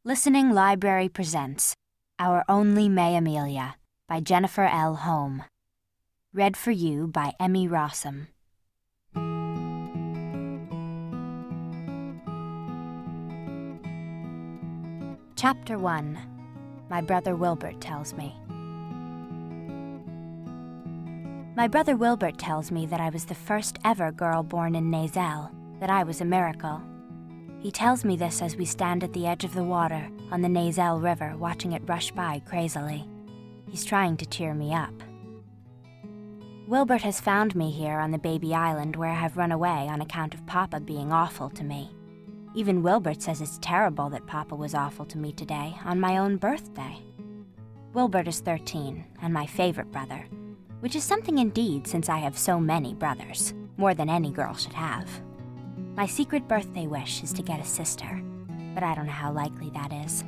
Listening Library presents Our Only May Amelia by Jennifer L. Holm. Read for you by Emmy Rossum. Chapter 1. My Brother Wilbert Tells Me. My brother Wilbert tells me that I was the first ever girl born in Nasel, that I was a miracle. He tells me this as we stand at the edge of the water on the Nasel River watching it rush by crazily. He's trying to cheer me up. Wilbert has found me here on the baby island where I have run away on account of Papa being awful to me. Even Wilbert says it's terrible that Papa was awful to me today on my own birthday. Wilbert is 13 and my favorite brother, which is something indeed since I have so many brothers, more than any girl should have. My secret birthday wish is to get a sister, but I don't know how likely that is.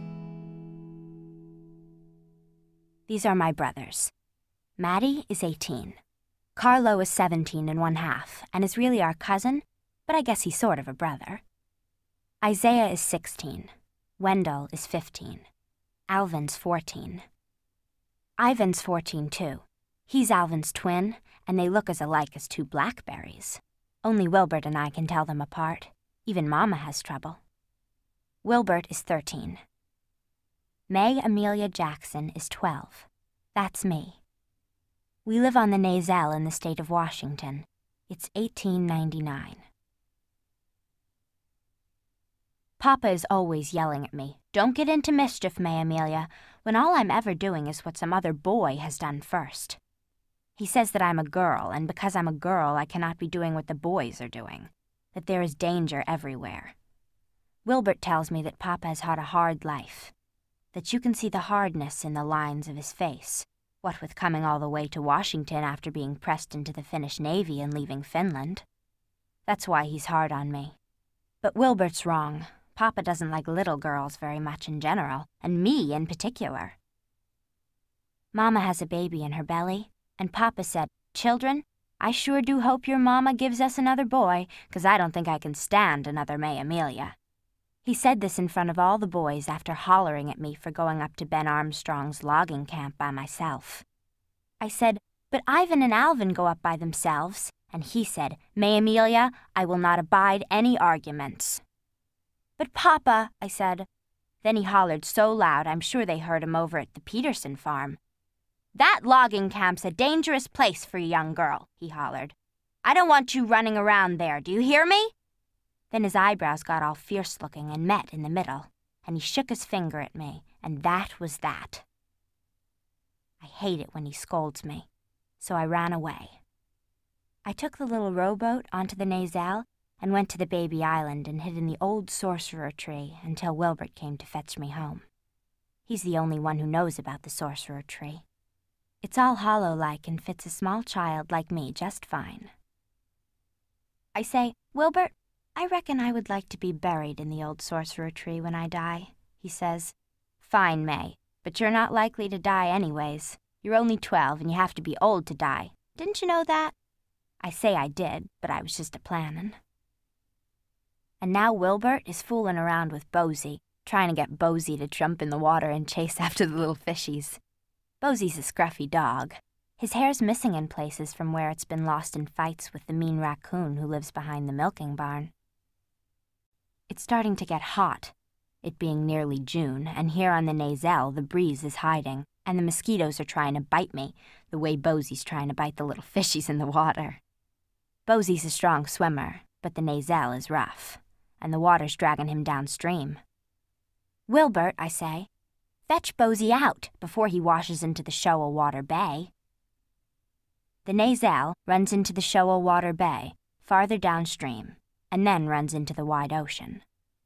These are my brothers. Maddie is 18. Carlo is 17 1/2 and is really our cousin, but I guess he's sort of a brother. Isaiah is 16. Wendell is 15. Alvin's 14. Ivan's 14 too. He's Alvin's twin, and they look as alike as two blackberries. Only Wilbert and I can tell them apart. Even Mama has trouble. Wilbert is 13. May Amelia Jackson is 12. That's me. We live on the Nasel in the state of Washington. It's 1899. Papa is always yelling at me, "Don't get into mischief, May Amelia," when all I'm ever doing is what some other boy has done first. He says that I'm a girl, and because I'm a girl, I cannot be doing what the boys are doing, that there is danger everywhere. Wilbert tells me that Papa has had a hard life, that you can see the hardness in the lines of his face, what with coming all the way to Washington after being pressed into the Finnish Navy and leaving Finland. That's why he's hard on me. But Wilbert's wrong. Papa doesn't like little girls very much in general, and me in particular. Mama has a baby in her belly, and Papa said, "Children, I sure do hope your mama gives us another boy, 'cause I don't think I can stand another May Amelia." He said this in front of all the boys after hollering at me for going up to Ben Armstrong's logging camp by myself. I said, "But Ivan and Alvin go up by themselves," and he said, "May Amelia, I will not abide any arguments." "But Papa," I said. Then he hollered so loud I'm sure they heard him over at the Peterson farm. "That logging camp's a dangerous place for a young girl," he hollered. "I don't want you running around there, do you hear me?" Then his eyebrows got all fierce-looking and met in the middle, and he shook his finger at me, and that was that. I hate it when he scolds me, so I ran away. I took the little rowboat onto the Nasel and went to the baby island and hid in the old sorcerer tree until Wilbert came to fetch me home. He's the only one who knows about the sorcerer tree. It's all hollow-like and fits a small child like me just fine. I say, "Wilbert, I reckon I would like to be buried in the old sorcerer tree when I die," he says. "Fine, May, but you're not likely to die anyways. You're only 12 and you have to be old to die. Didn't you know that?" I say I did, but I was just a-plannin'. And now Wilbert is fooling around with Bosie, trying to get Bosie to jump in the water and chase after the little fishies. Bosie's a scruffy dog. His hair's missing in places from where it's been lost in fights with the mean raccoon who lives behind the milking barn. It's starting to get hot, it being nearly June, and here on the Nasel the breeze is hiding, and the mosquitoes are trying to bite me, the way Bosie's trying to bite the little fishies in the water. Bosie's a strong swimmer, but the Nasel is rough, and the water's dragging him downstream. "Wilbert," I say, "fetch Bosie out before he washes into the Shoalwater Bay." The Nasel runs into the Shoalwater Bay, farther downstream, and then runs into the wide ocean.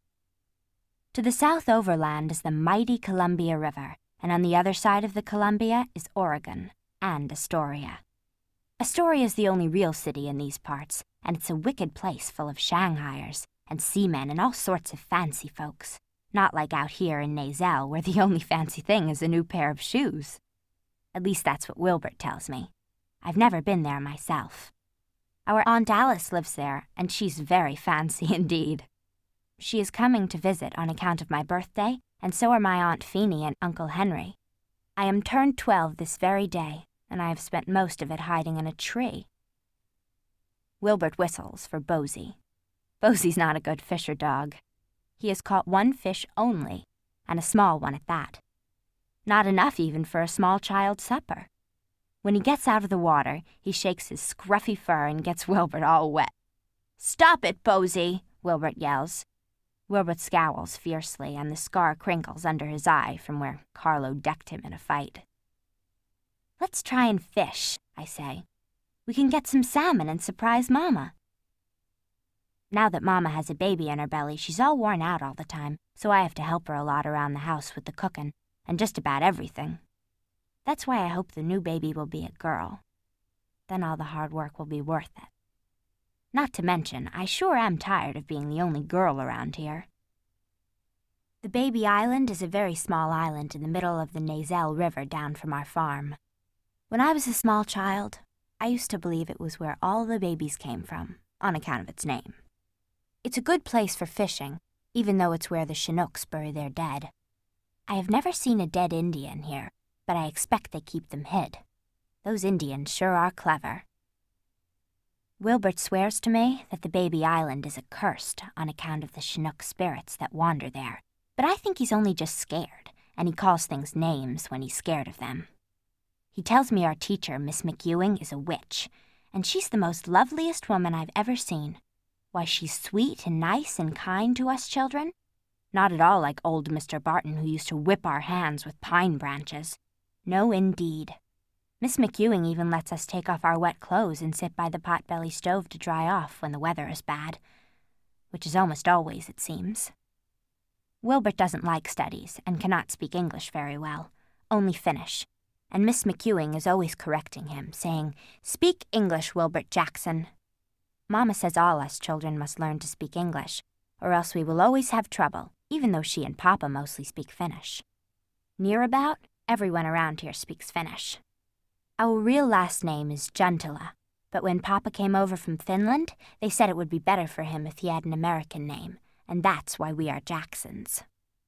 To the south overland is the mighty Columbia River, and on the other side of the Columbia is Oregon and Astoria. Astoria is the only real city in these parts, and it's a wicked place full of Shanghaiers and seamen and all sorts of fancy folks. Not like out here in Nasel, where the only fancy thing is a new pair of shoes. At least that's what Wilbert tells me. I've never been there myself. Our Aunt Alice lives there, and she's very fancy indeed. She is coming to visit on account of my birthday, and so are my Aunt Feeny and Uncle Henry. I am turned 12 this very day, and I have spent most of it hiding in a tree. Wilbert whistles for Bosie. Bosie's not a good fisher dog. He has caught one fish only, and a small one at that. Not enough even for a small child's supper. When he gets out of the water, he shakes his scruffy fur and gets Wilbert all wet. "Stop it, Bosie," Wilbert yells. Wilbert scowls fiercely, and the scar crinkles under his eye from where Carlo decked him in a fight. "Let's try and fish," I say. "We can get some salmon and surprise Mama." Now that Mama has a baby in her belly, she's all worn out all the time, so I have to help her a lot around the house with the cooking, and just about everything. That's why I hope the new baby will be a girl. Then all the hard work will be worth it. Not to mention, I sure am tired of being the only girl around here. The baby island is a very small island in the middle of the Nasel River down from our farm. When I was a small child, I used to believe it was where all the babies came from, on account of its name. It's a good place for fishing, even though it's where the Chinooks bury their dead. I have never seen a dead Indian here, but I expect they keep them hid. Those Indians sure are clever. Wilbert swears to me that the baby island is accursed on account of the Chinook spirits that wander there, but I think he's only just scared, and he calls things names when he's scared of them. He tells me our teacher, Miss McEwing, is a witch, and she's the most loveliest woman I've ever seen. Why, she's sweet and nice and kind to us children. Not at all like old Mr. Barton, who used to whip our hands with pine branches. No, indeed. Miss McEwing even lets us take off our wet clothes and sit by the pot-belly stove to dry off when the weather is bad, which is almost always, it seems. Wilbert doesn't like studies and cannot speak English very well, only Finnish, and Miss McEwing is always correcting him, saying, "Speak English, Wilbert Jackson." Mama says all us children must learn to speak English, or else we will always have trouble, even though she and Papa mostly speak Finnish. Near about, everyone around here speaks Finnish. Our real last name is Juntila, but when Papa came over from Finland, they said it would be better for him if he had an American name, and that's why we are Jacksons.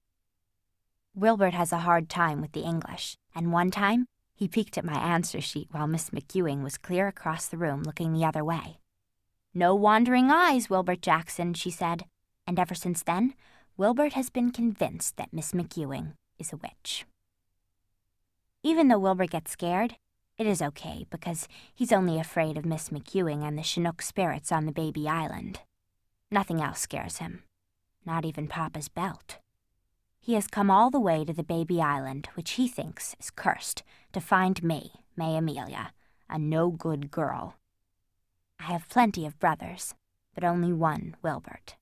Wilbert has a hard time with the English, and one time, he peeked at my answer sheet while Miss McEwing was clear across the room looking the other way. "No wandering eyes, Wilbert Jackson," she said, and ever since then, Wilbert has been convinced that Miss McEwing is a witch. Even though Wilbert gets scared, it is okay because he's only afraid of Miss McEwing and the Chinook spirits on the baby island. Nothing else scares him, not even Papa's belt. He has come all the way to the baby island, which he thinks is cursed, to find me, May Amelia, a no-good girl. I have plenty of brothers, but only one Wilbert.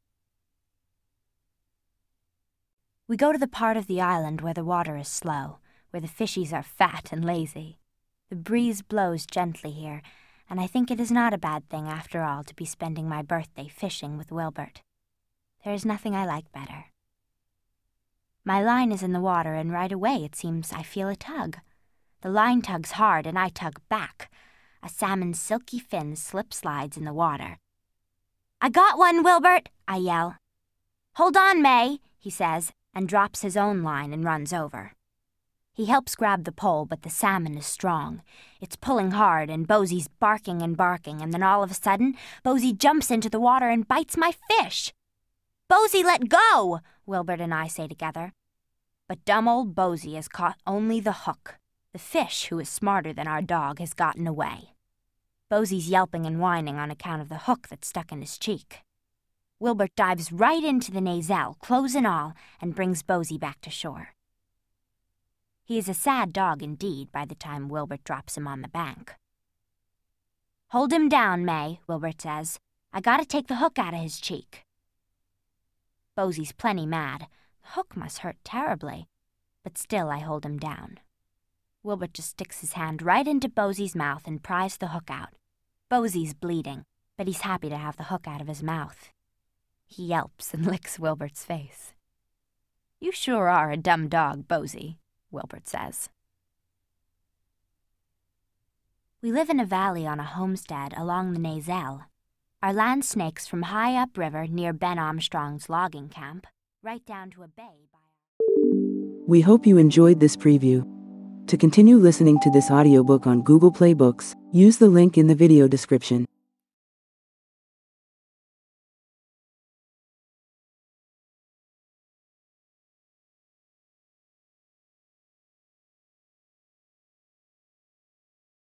We go to the part of the island where the water is slow, where the fishies are fat and lazy. The breeze blows gently here, and I think it is not a bad thing after all to be spending my birthday fishing with Wilbert. There is nothing I like better. My line is in the water, and right away it seems I feel a tug. The line tugs hard, and I tug back. A salmon's silky fin slip-slides in the water. "I got one, Wilbert!" I yell. "Hold on, May," he says, and drops his own line and runs over. He helps grab the pole, but the salmon is strong. It's pulling hard, and Bosie's barking, and then all of a sudden, Bosie jumps into the water and bites my fish. "Bosie, let go!" Wilbert and I say together. But dumb old Bosie has caught only the hook. The fish, who is smarter than our dog, has gotten away. Bosie's yelping and whining on account of the hook that's stuck in his cheek. Wilbert dives right into the Nasel, clothes and all, and brings Bosie back to shore. He is a sad dog indeed by the time Wilbert drops him on the bank. "Hold him down, May," Wilbert says. "I gotta take the hook out of his cheek." Bosie's plenty mad. The hook must hurt terribly, but still I hold him down. Wilbert just sticks his hand right into Bosie's mouth and pries the hook out. Bosie's bleeding, but he's happy to have the hook out of his mouth. He yelps and licks Wilbert's face. "You sure are a dumb dog, Bosie," Wilbert says. We live in a valley on a homestead along the Nasel. Our land snakes from high up river near Ben Armstrong's logging camp, right down to a bay by... We hope you enjoyed this preview. To continue listening to this audiobook on Google Play Books, use the link in the video description.